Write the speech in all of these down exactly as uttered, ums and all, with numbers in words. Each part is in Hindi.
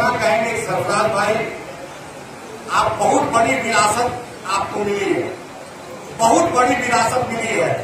इतना कहेंगे सरफराज भाई, आप बहुत बड़ी विरासत आपको मिली है, बहुत बड़ी विरासत मिली है।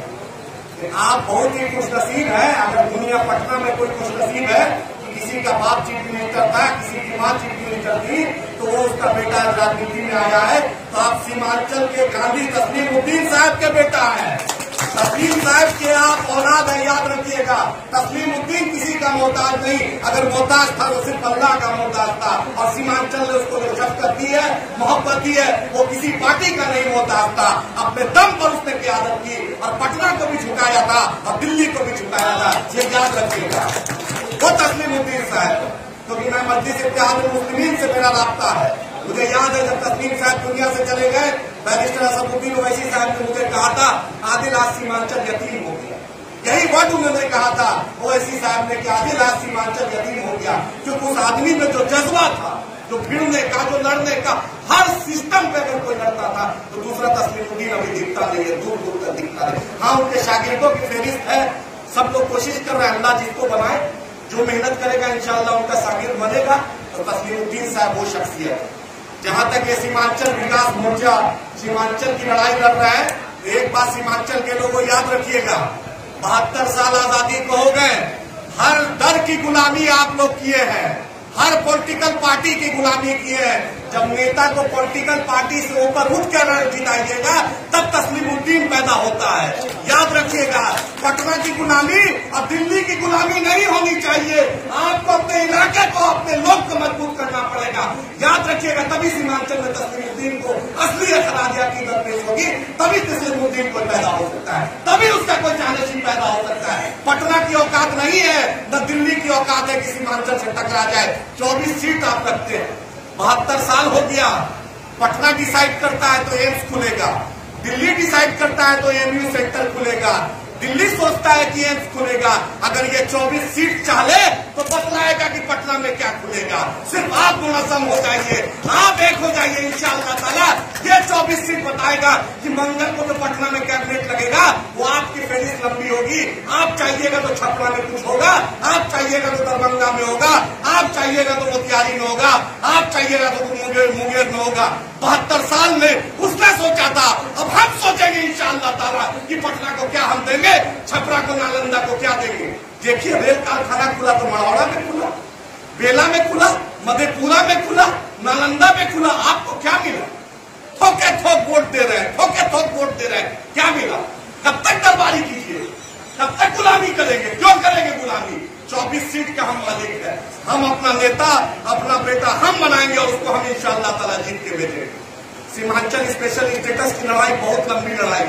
आप बहुत ही खुशनसीब है। अगर दुनिया पटना में कोई खुशनसीब है कि किसी का बाप चीफ मिनिस्टर था, किसी की माँ चीफ मिनिस्टर थी, तो वो उसका बेटा राजनीति में आया है। तो आप सीमांचल के गांधी तस्लीमुद्दीन साहब के बेटा है। तस्लीम साहब के आप औलाद है, याद रखिएगा। तस्लीमुद्दीन किसी का मोहताज नहीं, अगर मोहताज था तो सिर्फ अल्लाह का मोहताज था। और सीमांचल ने उसको जो शफकत दी है, मोहब्बत दी है, वो किसी पार्टी का नहीं मोहताज था। अपने दम पर उसने क़यादत की और पटना को भी झुकाया था और दिल्ली को भी झुकाया था, ये याद रखिएगा। वो तस्लीमुद्दीन साहब, क्योंकि मैं मस्जिद इत्तेहादुल मुस्लिमीन से मेरा राब्ता है। मुझे याद है जब तस्लीम साहब दुनिया से चले गए, बैरिस्टर असदुद्दीन ओवैसी साहब ने मुझे कहा था, आदिल आज सीमांचल यतीम हो गया। यही वर्ड उन्होंने कहा था ओवैसी साहब ने कि आदिल आज सीमांचल यतीम हो गया, क्योंकि उस आदमी में जो जज्बा था, जो भिड़ने का, जो लड़ने का, हर सिस्टम पे अगर कोई लड़ता था तो दूसरा तस्लीमुद्दीन अभी दिखता नहीं है, दूर दूर तक दिखता है। हाँ, उनके शागिर्दों की फेहरिस्त है, सब लोग कोशिश कर रहे हैं, अल्लाह जिसको बनाए, जो मेहनत करेगा इंशाअल्लाह उनका शागिर्द बनेगा। तो तस्लीमुद्दीन साहब वो शख्सियत है। जहां तक ये सीमांचल विकास मोर्चा सीमांचल की लड़ाई लड़ रहा है, एक बात सीमांचल के लोगों याद रखिएगा, बहत्तर साल आजादी को हो गए, हर दर की गुलामी आप लोग किए हैं, हर पॉलिटिकल पार्टी की गुलामी किए हैं। जब नेता को पॉलिटिकल पार्टी से ऊपर उठ कर जिताइएगा तब तस्लीमुद्दीन पैदा होता है। याद रखिएगा, पटना की गुलामी और दिल्ली की गुलामी नहीं होनी चाहिए। आपको अपने इलाके को, अपने लोग को मजबूत करना पड़ेगा। याद रखिएगा, तभी सीमांचल में तस्लीमुद्दीन को असली खराजिया की दरपेश होगी, तभी तस्लीमुद्दीन को पैदा हो सकता है, तभी उसका कोई जानशी पैदा हो सकता है। पटना की औकात नहीं है, न दिल्ली की औकात है कि सीमांचल से टकरा जाए। चौबीस सीट आप रखते हैं, बहत्तर साल हो गया। पटना डिसाइड करता है तो एम्स खुलेगा, दिल्ली डिसाइड करता है तो एमयू सेंटर खुलेगा, दिल्ली सोचता है कि एम्स खुलेगा। अगर ये चौबीस सीट चाहे तो बतलाएगा कि पटना में क्या खुलेगा। सिर्फ आप मुनज़्ज़म हो जाइए, आप एक हो जाइए, इंशाअल्लाह ताला ये चौबीस सीट बताएगा कि मंगल को तो पटना में कैबिनेट लगेगा, वो आपकी फेरिस्त लंबी होगी। आप चाहिएगा तो छपरा में कुछ होगा, आप चाहिएगा तो दरभंगा में होगा, आप चाहिएगा तो मोतिहारी में होगा, आप चाहिएगा तो मुंगेर मुंगेर में होगा। बहत्तर साल में उसने सोचा था, अब हम सोचेंगे इंशाअल्लाह ताला कि पटना को क्या हम देंगे, छपरा को, नालंदा को क्या देंगे। देखिए, रेल कारखाना खुला तो मड़ौड़ा में खुला, बेला में खुला, मधेपुरा में खुला, नालंदा में खुला। आपको क्या मिला? थोके थोक वोट दे रहे हैं, थोके थोक वोट दे रहे हैं, क्या मिला? कब तक दरबारी कीजिए, कब तक गुलामी करेंगे? क्यों करेंगे गुलामी? चौबीस सीट का हम मालिक है, हम अपना नेता, अपना बेटा हम बनाएंगे और उसको हम इंशाअल्लाह ताला जीत के भेजेंगे। सीमांचल स्पेशल स्टेटस की लड़ाई बहुत लंबी लड़ाई,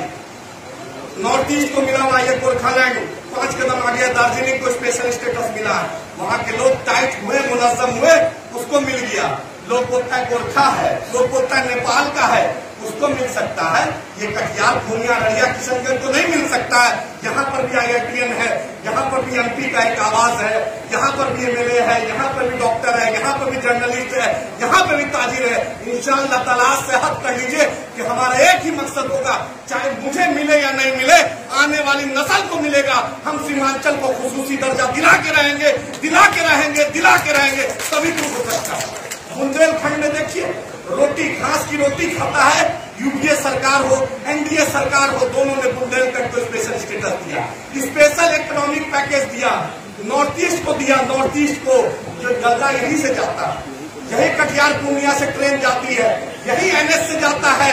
नॉर्थ ईस्ट को मिला हुआ, ये गोरखालैंड पांच कदम आगे, दार्जिलिंग को स्पेशल स्टेटस मिला है। वहां के लोग टाइट हुए, मुनज़्ज़म हुए, उसको मिल गया। लोग बोलता है गोरखा है, लोग बोलता है नेपाल का है, उसको मिल सकता है। ये कटिहार, पूर्णिया, अररिया, किशनगंज को नहीं मिल सकता है। यहाँ पर भी आई आई टी एन है, यहाँ पर भी एम पी का एक आवाज है, यहाँ पर भी एम एल ए है, यहाँ पर भी डॉक्टर है, यहाँ पर भी जर्नलिस्ट है, यहाँ पर भी ताजिर है। इंशाअल्लाह ताला से हद कर लीजिए कि हमारा एक ही मकसद होगा, चाहे मुझे मिले या नहीं मिले, आने वाली नस्ल को मिलेगा। हम सीमांचल को खुसूसी दर्जा दिला के रहेंगे, दिला के रहेंगे, दिला के रहेंगे, तभी कुछ हो सकता है। बुंदेलखंड में देखिए, रोटी, घास की रोटी खाता है। यूपीए सरकार हो, एनडीए सरकार हो, दोनों ने बुंदेलखंड को स्पेशल स्टेटस दिया, स्पेशल इकोनॉमिक पैकेज दिया, नॉर्थ ईस्ट को दिया। नॉर्थ ईस्ट को जो गंगा यहीं से जाता है, यही कटिहार पूर्णिया से ट्रेन जाती है, यही एनएच से जाता है।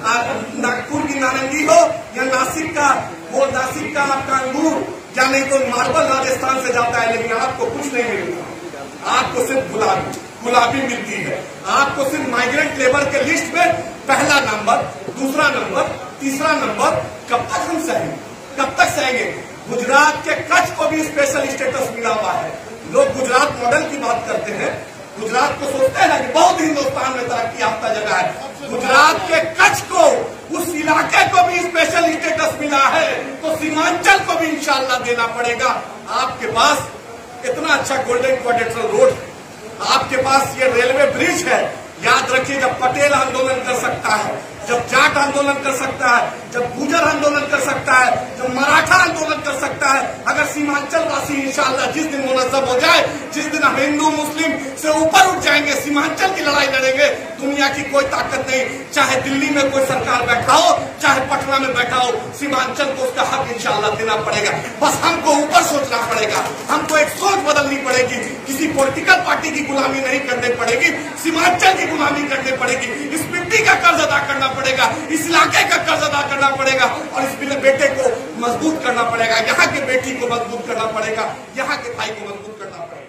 नागपुर की नारंगी हो या नासिक का वो नासिक का आपका अंगूर, या नहीं तो मार्बल राजस्थान से जाता है, लेकिन आपको कुछ नहीं मिलता। आपको सिर्फ गुलाबी गुलाबी मिलती है। आपको सिर्फ माइग्रेंट लेबर के लिस्ट में पहला नंबर, दूसरा नंबर, तीसरा नंबर। कब तक हम सहेंगे, कब तक सहेंगे? गुजरात के कच्छ को भी स्पेशल स्टेटस मिला हुआ है। लोग गुजरात मॉडल की बात करते हैं, गुजरात को सोचते हैं ना कि बहुत हिंदुस्तान में तरक्की याफ्ता जगह है। गुजरात के कच्छ को, उस इलाके को भी स्पेशल स्टेटस मिला है, तो सीमांचल को भी इंशाअल्लाह देना पड़ेगा। आपके पास इतना अच्छा गोल्डन क्वाड्रेंटल रोड, आपके पास ये रेलवे ब्रिज है। याद रखिए, जब पटेल आंदोलन कर सकता है, जब जाट आंदोलन कर सकता है, जब गुजर आंदोलन कर सकता है, जब मराठा आंदोलन कर सकता है, अगर सीमांचल वासी इंशाअल्लाह जिस दिन मुनज़्ज़म हो जाए, जिस दिन हम हिंदू मुस्लिम से ऊपर उठ जाएंगे, सीमांचल की लड़ाई लड़ेंगे, दुनिया की कोई ताकत नहीं, चाहे दिल्ली में कोई सरकार बैठा हो, चाहे पटना में बैठा हो, सीमांचल को उसका हक इंशाअल्लाह देना पड़ेगा। बस हमको ऊपर सोचना पड़ेगा, हमको एक सोच बदलनी पड़ेगी, किसी पॉलिटिकल पार्टी की गुलामी नहीं करनी पड़ेगी, सीमांचल की गुलामी करनी पड़ेगी, इस मिट्टी का कर्ज अदा करना पड़ेगा, इस इलाके का कर्ज अदा करना पड़ेगा और इस बेटे को मजबूत करना पड़ेगा, यहाँ के बेटी को मजबूत करना पड़ेगा, यहाँ के भाई को मजबूत करना पड़ेगा।